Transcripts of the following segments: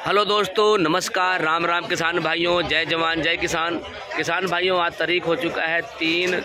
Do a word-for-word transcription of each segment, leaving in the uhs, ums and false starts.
Hello दोस्तों, नमस्कार, राम राम किसान भाइयों, जय जवान जय किसान। किसान भाइयों, आज तारीख हो चुका है तीन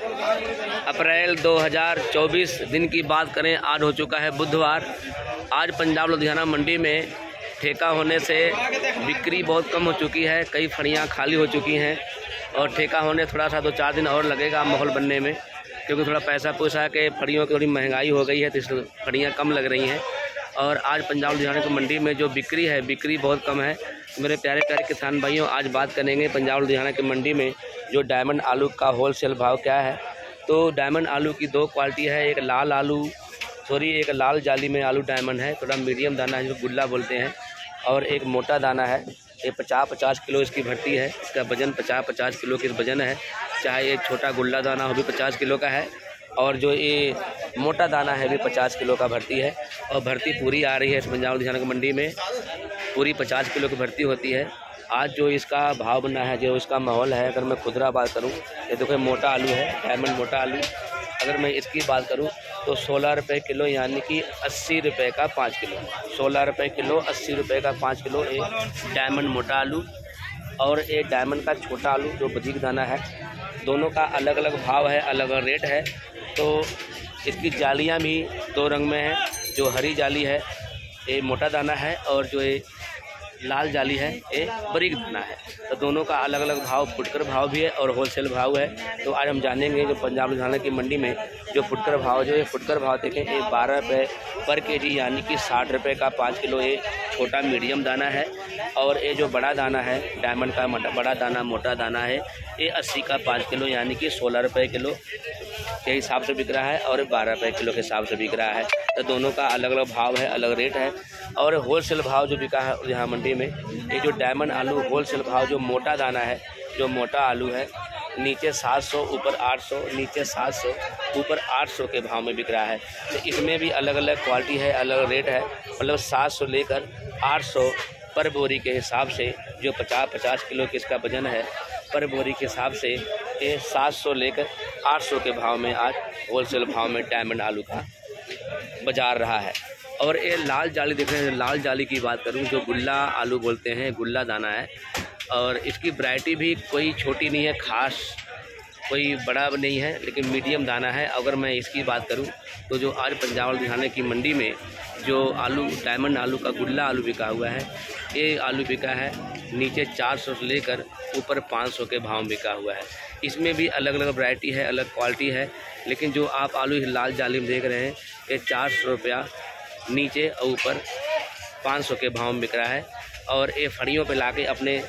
अप्रैल दो हज़ार चौबीस। दिन की बात करें, आज हो चुका है बुधवार। आज पंजाब लुधियाना मंडी में ठेका होने से बिक्री बहुत कम हो चुकी है। कई फड़ियाँ खाली हो चुकी हैं और ठेका होने थोड़ा सा दो चार दिन और लगेगा माहौल बनने में, क्योंकि थोड़ा पैसा पूसा के फड़ियों की थोड़ी महंगाई हो गई है तो इसलिए फड़ियाँ कम लग रही हैं। और आज पंजाब लुधियाना की मंडी में जो बिक्री है, बिक्री बहुत कम है। मेरे प्यारे प्यारे किसान भाइयों, आज बात करेंगे पंजाब लुधियाना की मंडी में जो डायमंड आलू का होलसेल भाव क्या है। तो डायमंड आलू की दो क्वालिटी है, एक लाल आलू सॉरी एक लाल जाली में आलू डायमंड है, थोड़ा मीडियम दाना है जिसको गुल्ला बोलते हैं, और एक मोटा दाना है। ये पचास पचास किलो इसकी भरती है, इसका वजन पचास पचास किलो की वजन है। चाहे एक छोटा गुल्ला दाना हो भी पचास किलो का है, और जो ये मोटा दाना है भी पचास किलो का भर्ती है। और भर्ती पूरी आ रही है इस पंजाब लुधियाना की मंडी में, पूरी पचास किलो की भर्ती होती है। आज जो इसका भाव बना है, जो इसका माहौल है, अगर मैं खुदरा बात करूं, ये देखो मोटा आलू है, डायमंड मोटा आलू। अगर मैं इसकी बात करूं तो सोलह रुपये किलो, यानी कि अस्सी रुपये का पाँच किलो। सोलह रुपये किलो, अस्सी रुपये का पाँच किलो ये डायमंड मोटा आलू। और ये डायमंड का छोटा आलू जो बजीक दाना है, दोनों का अलग अलग भाव है, अलग अलग रेट है। तो इसकी जालियां भी दो रंग में है, जो हरी जाली है ये मोटा दाना है, और जो ये लाल जाली है ये बारीक दाना है। तो दोनों का अलग अलग भाव, फुटकर भाव भी है और होलसेल भाव है। तो आज हम जानेंगे जो पंजाब लुधियाना की मंडी में जो फुटकर भाव, जो ये फुटकर भाव देखें, ये बारह रुपये पर केजी, यानी कि साठ रुपये का पाँच किलो ये छोटा मीडियम दाना है। और ये जो बड़ा दाना है, डायमंड का बड़ा दाना मोटा दाना है, ये अस्सी का पाँच किलो, यानी कि सोलह रुपये किलो के हिसाब से बिक रहा है, और बारह रुपये किलो के हिसाब से बिक रहा है। तो दोनों का अलग अलग भाव है, अलग रेट है। और होलसेल भाव जो बिका है यहाँ मंडी में, ये जो डायमंड आलू होलसेल भाव, जो मोटा दाना है, जो मोटा आलू है, नीचे सात सौ ऊपर आठ सौ, नीचे सात सौ ऊपर आठ सौ के भाव में बिक रहा है। तो इसमें भी अलग अलग क्वालिटी है, अलग रेट है। मतलब सात सौ लेकर आठ सौ पर बोरी के हिसाब से, जो पचास पचास किलो की इसका वजन है, पर बोरी के हिसाब से ये सात सौ लेकर आठ सौ के भाव में आज होलसेल भाव में डायमंड आलू का बाजार रहा है। और ये लाल जाली देख रहे हैं, लाल जाली की बात करूं, जो गुल्ला आलू बोलते हैं, गुल्ला दाना है। और इसकी वैरायटी भी कोई छोटी नहीं है, खास कोई बड़ा नहीं है, लेकिन मीडियम दाना है। अगर मैं इसकी बात करूं तो जो आज पंजाब लुधियाना की मंडी में जो आलू डायमंड आलू का गुल्ला आलू बिका हुआ है, ये आलू बिका है नीचे चार सौ से लेकर ऊपर पाँच सौ के भाव बिका हुआ है। इसमें भी अलग अलग वैरायटी है, अलग क्वालिटी है। लेकिन जो आप आलू लाल जाली में देख रहे हैं, ये चार सौ रुपया नीचे और ऊपर पाँच सौ के भाव में बिक रहा है। और ये फड़ियों पे लाके अपने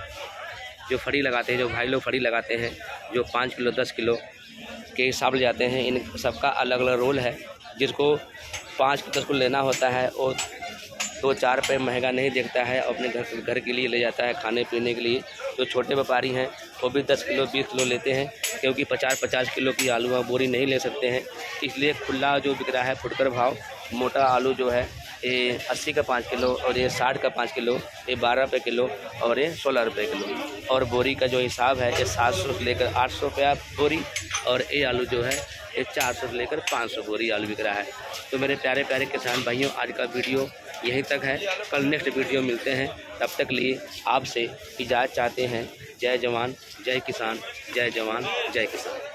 जो फड़ी लगाते हैं, जो भाई लोग फड़ी लगाते हैं, जो पाँच किलो दस किलो के हिसाब ले जाते हैं, इन सबका अलग अलग रोल है। जिसको पाँच किलो दस किलो लेना होता है वो दो चार रुपये महंगा नहीं देखता है, अपने घर घर के लिए ले जाता है, खाने पीने के लिए। जो छोटे व्यापारी हैं वो भी दस किलो बीस किलो लेते हैं, क्योंकि पचास पचास किलो की आलू बोरी नहीं ले सकते हैं। इसलिए खुला जो बिक रहा है फुटकर भाव, मोटा आलू जो है ये अस्सी का पाँच किलो, और ये साठ का पाँच किलो, ये बारह रुपये किलो, और ये सोलह रुपये किलो। और बोरी का जो हिसाब है, ये सात सौ से लेकर आठ सौ रुपया बोरी, और ये आलू जो है ये चार सौ से लेकर पाँच सौ बोरी आलू बिक रहा है। तो मेरे प्यारे प्यारे किसान भाइयों, आज का वीडियो यहीं तक है। कल नेक्स्ट वीडियो मिलते हैं, तब तक लिए आपसे इजाज़त चाहते हैं। जय जवान जय किसान, जय जवान जय किसान।